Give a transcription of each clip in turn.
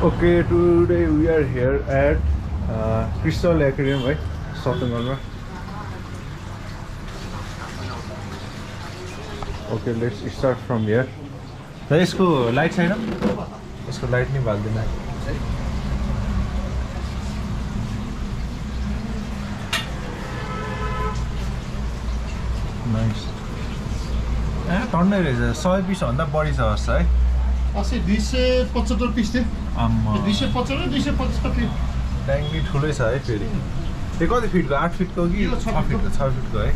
Okay, today we are here at Crystal Aquarium, right? Satungal. Okay, let's start from here. So, this light side, this light नहीं बाल देना. Nice. ठन्डै रहेछ 100 piece भन्दा बढी छ जस्तो है. 275 पिस थियो. आम्मा 275 275 पिस. ट्याङ्की ठुलै छ है फेरि. त्यो कति फिटको 8 फिटको कि 6 फिटको 6 फिटको है.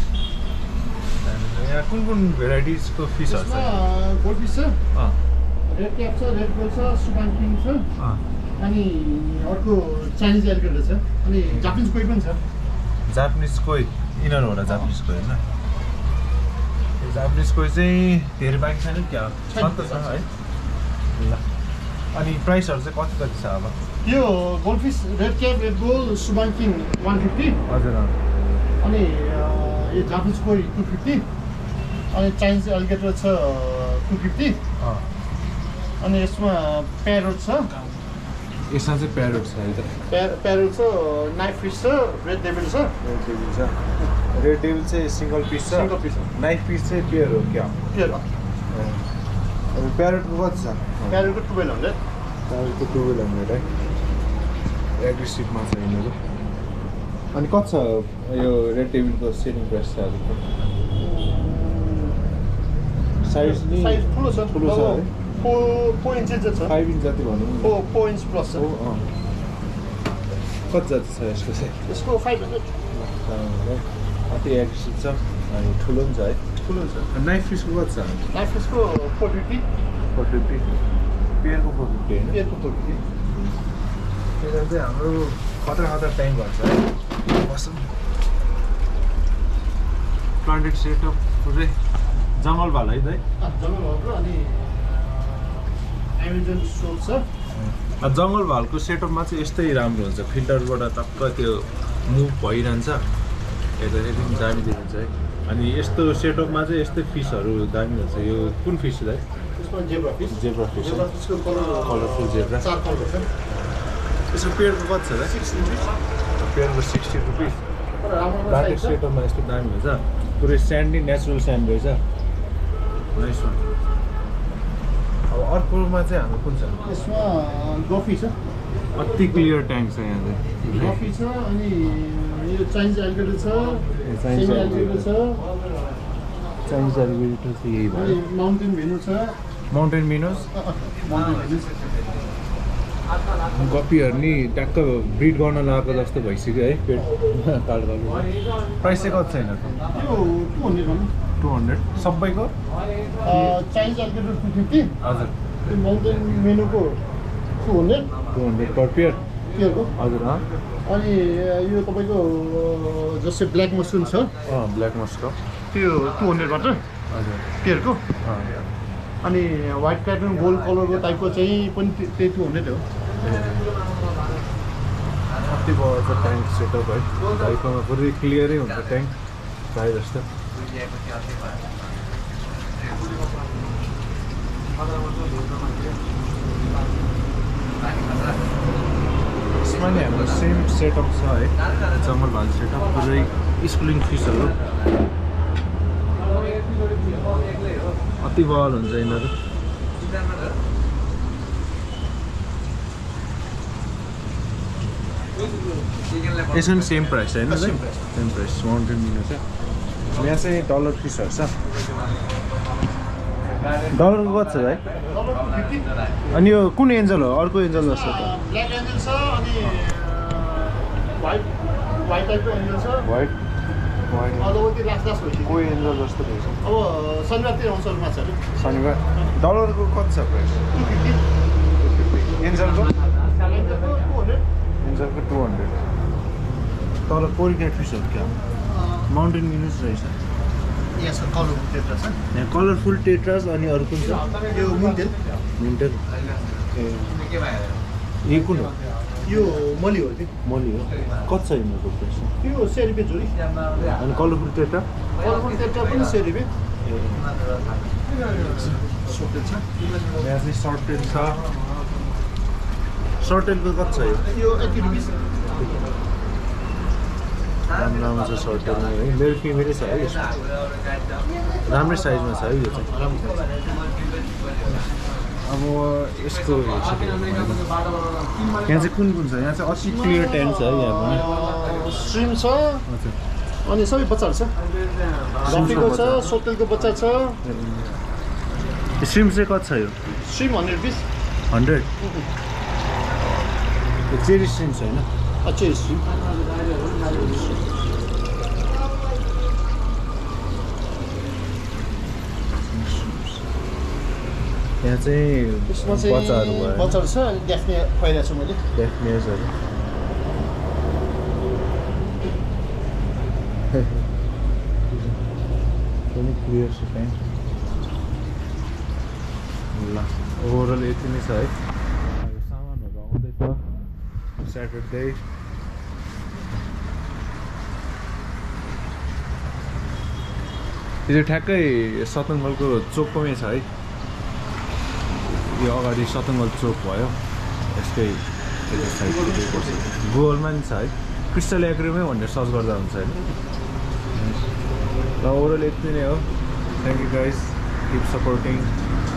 यहाँ कुन भेराइटिजको फिसहरु छ? गोल्ड फिस छ. रेड क्याप छ, रेड गोल्ड छ, सुबान किङ छ. अनि अर्को चाइनिज एल्गेटर छ. अनि जापानिज कोई पनि छ. जापानिज कोई इनर होला जापानिज कोई हैन. जापानिज कोई चाहिँ धेरै बाँकी छैन क्या? छ त छ है. ल. अनि प्राइसहरु चाहिँ कति छ अब? यो gold fish red cap, red gold, सुबान किङ 150. हजुर. अनि यो जापानिज कोई 250. अनि चाइनिज एल्गेटर छ 250. अनि यसमा प्यारोट छ. यसमा चाहिँ प्यारोट छ है त. प्यारोट छ, नाइफ फिस छ, रेड डेभिल छ. रेड डेभिल चाहिँ सिंगल पिस छ. Single piece. नाइफ पिस चाहिँ पेयर हो क्या? पेयर हो. अनि प्यारोटको कति छ? प्यारोटको 1200. प्यारोटको 1200 है. एग्रेसिभमा छ यिनीहरू. अनि कति छ यो रेड डेभिलको सेलिङ प्राइस छ अहिले? साइज ठुलो छ. ठुलो छ है. 4 इन्च छ. 5 इन्च जति भनौँ. 4 इन्च प्लस छ. कति जति छ यसको चाहिँ? यसको 500. अति एग्रेसिभ छ अनि ठुलो पनि छ है. ठुलो छ. नाइफ फिसको कति छ? नाइफ फिसको 450. 450. पेयरको 450 हैन? पेयरको 450. त्यसले चाहिँ हाम्रो खतरा टाइम गर्छ है. बसौँ. प्लान्टेड सेटअप पुरै जङ्गल भाल है दाइ? जङ्गल भालको अनि एमेजन सोप छ. जङ्गल भालको सेटअपमा चाहिँ यस्तै राम्रो हुन्छ. फिल्टरबाट टक्क त्यो मुभ भइरहन्छ. हेर्दाखेरि पनि दामी देखिन्छ है. अनि यस्तो सेटअपमा चाहिँ यस्तै फिसहरू दामी हुन्छ. यो कुन फिस दाइ? यसमा zebra fish. Zebra fish. Zebra फिसको कलरफुल जेब्रा. 4 कलर छ. यसको पेयरको कति छ दाइ? 60 रुपिस. पेयरको 60 रुपिस. राम्रो प्लान्टेड सेटअपमा यस्तो दामी हुन्छ. पुरै स्यान्डी नेचुरल स्यान्ड रहेछ. Nice one. अब अर्कोमा चाहिँ हाम्रो कुन छ? यसमा गफी छ. अति क्लियर ट्याङ्क छ यहाँ चाहिँ. गफी छ अनि यो चाइनिज एल्गेटर छ. चाइनिज एल्गेटर छ. चाइनिज एल्गेटर चाहिँ यही भयो. माउन्टेन भेनु छ. Mountain minnows. माउन्टेन भेनु. गप्पीहरू नि ट्याक्क ब्रिड गर्न लगाएको जस्तो भइसक्यो है. पेट काट्दा प्राइस चाहिँ कति छ यिनीहरूको? यो 200 भन्नु. 200 सबैको? Chinese alligator 250. हजुर. यो माउन्टेन मेनुको 200. 200 पर पेयर? पेयरको. हजुर. अनि यो तपाईँको जस्तै ब्ल्याक मस्रुम छ. ब्ल्याक मस्को. त्यो 200 बाट. हजुर. पेयरको. अनि व्हाइट प्याटर्न गोल्ड कलरको टाइपको चाहिँ पनि त्यही 200 हो. कति भयो छ ट्याङ्क सेटअप है. भाइकोमा पुरै क्लियरै हुन्छ ट्याङ्क प्रायः जस्तो. यसमा नि हाम्रो सेम सेटअप छ है. जङ्गल भाल सेटअप पुरै स्कुलिङ फिसहरू. अति बल हुन्छ यिनीहरू. यसमा पनि सेम प्राइस होइन? Same price. माउन्टेन मिनो छ. यहाँ चाहिँ डलर फिसहरू छ. डलरको कति छ भाइ? अनि यो कुन एन्जल हो? अर्को एन्जल जस्तो त? ब्ल्याक एन्जल छ अनि व्हाइट टाइपको एन्जल छ. व्हाइट अदौती लास्ट भइसक्यो. कोही एन्जल जस्तो रहेछ. अब शनिबारतिर आउँछ माछाहरू. शनिबार. डलरको कति छ प्राइस? 250. एन्जलको? एन्जलको 200. तल पोरिकेट फिसहरू क्या? माउन्टेन मिनोस रहेछ. यस कलरफुल टेट्रास छ. यहाँ कलरफुल टेट्रास अनि अरू कुन छ? यो मुन्टेल. मुन्टेल. यो कुन हो? यो मली हो. त्यो मली हो. कति छ यिनीहरूको प्राइस? त्यो 100 रुपियाँ जोडी. अनि कलरफुल टेट्रा? कलरफुल टेट्रा पनि 100 रुपियाँ. सर्टेड छ. यहाँ चाहिँ सर्टेड छ. सर्टेलको कति छ यो 80 रुपिस राम्रो राम्रो छ सर्टेल है मेरो फिमेलै छ है यसमा राम्रै साइजमा छ है यो चाहिँ अब यसको यहाँ चाहिँ कुन छ यहाँ चाहिँ अति क्लियर ट्यान्क छ है यहाँ पनि स्ट्रिम छ हजुर अनि सबै बच्चाहरू छ गफीको छ सोतेलको बच्चा छ स्ट्रिम चाहिँ कति छ यो स्ट्रिम 100 रुपिस 100 यो चेरी स्ट्रिम छ होइन अच्छे स्ट्रिम यहाँ चाहिँ यसमा बच्चाहरू चाहिँ बच्चाहरू छ अनि देख्ने खुवाइरहेको छु मैले डेफनेसहरू पनि क्लियर छ ट्याङ्क ल ओभरअल यति नै छ है अब सामानहरू आउँदैछ स्याटरडे यो चाहिँ ठ्याक्कै सतुङ्गलको चोकमै छ है यो अगाडि सतुङ्गल चोक भयो यसकै गुगलमा नि छ है क्रिस्टल एक्वेरियमै भनेर सर्च गर्दा हुन्छ होइन ल ओभरअल यति नै हो thank you guys keep supporting